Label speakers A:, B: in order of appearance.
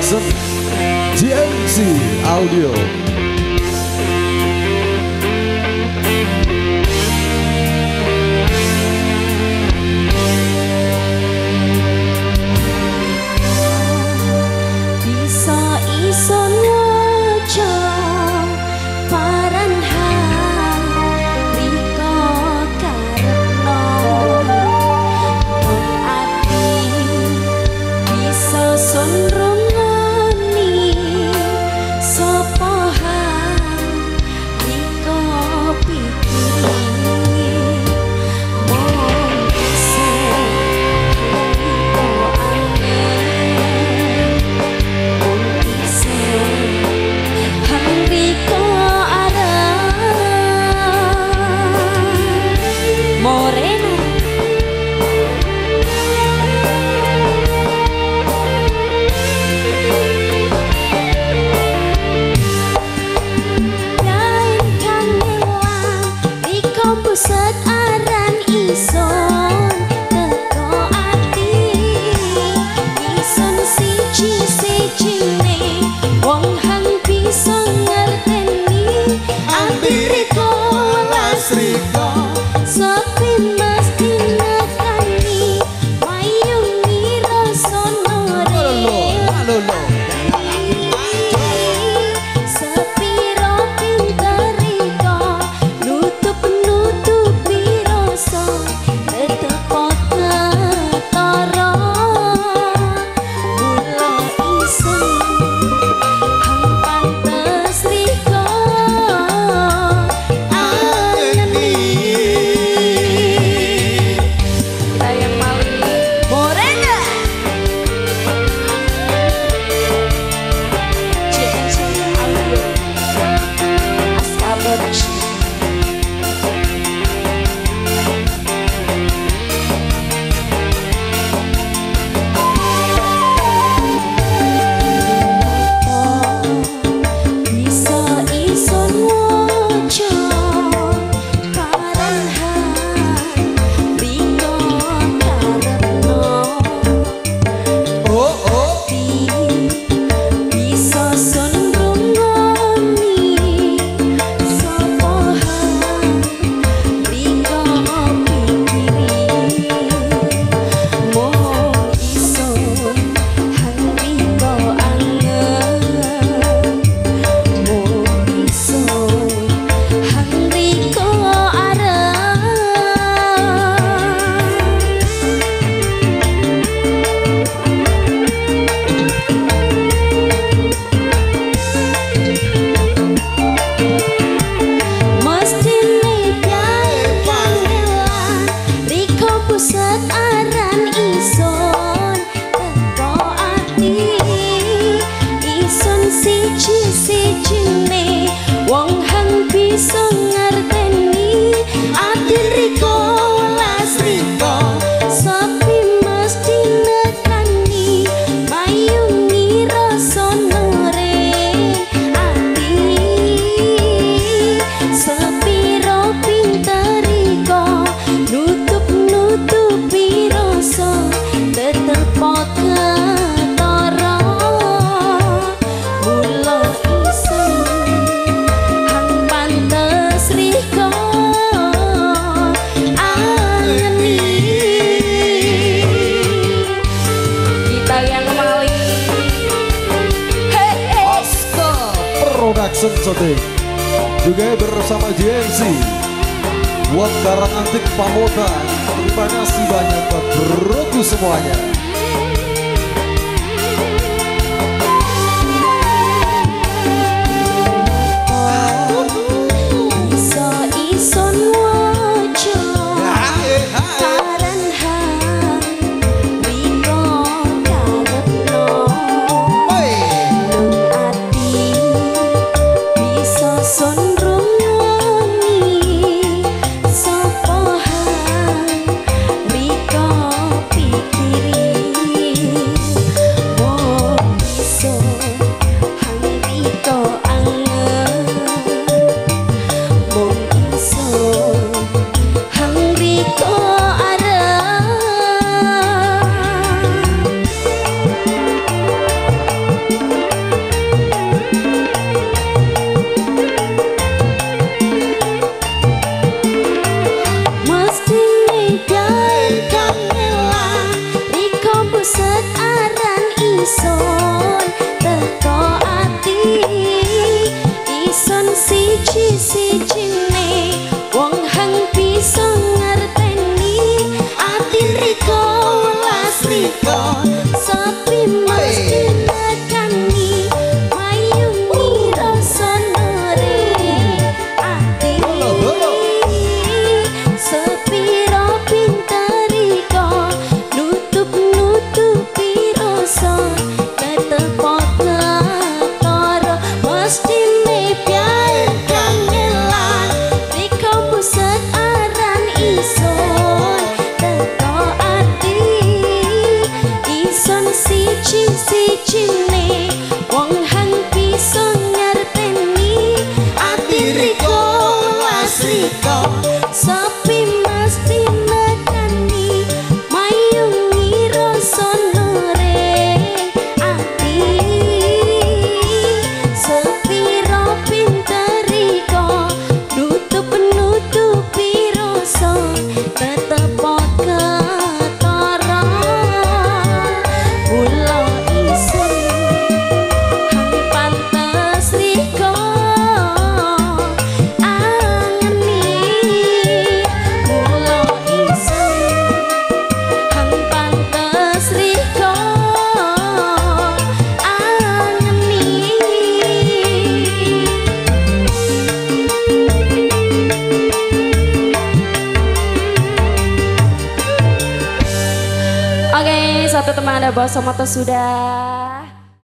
A: Production GMC Audio. Production Shooting juga bersama GMC buat Karang Antik Pamotan. Terima kasih banyak buat broku semuanya.
B: siji-sijine wong hang bisa ngerteni ati riko las riko sepi mesti nekani mayungi rasa nore ati sepiro pinteriko nutup-nutupi rasa ketepot ketara mesti nepian kangelan riko pusat aran ison teko ati ison siji-sijine wong hang bisa ngerteni ati riko las riko sepi mesti nekani mayungi rasa nore ati sepiro pinteriko nutup-nutupi rasa ketepot ketara mula isen hang pantes riko angeni mula isen hang pantes riko angeni. Oke, satu teman ada bawa mata sudah.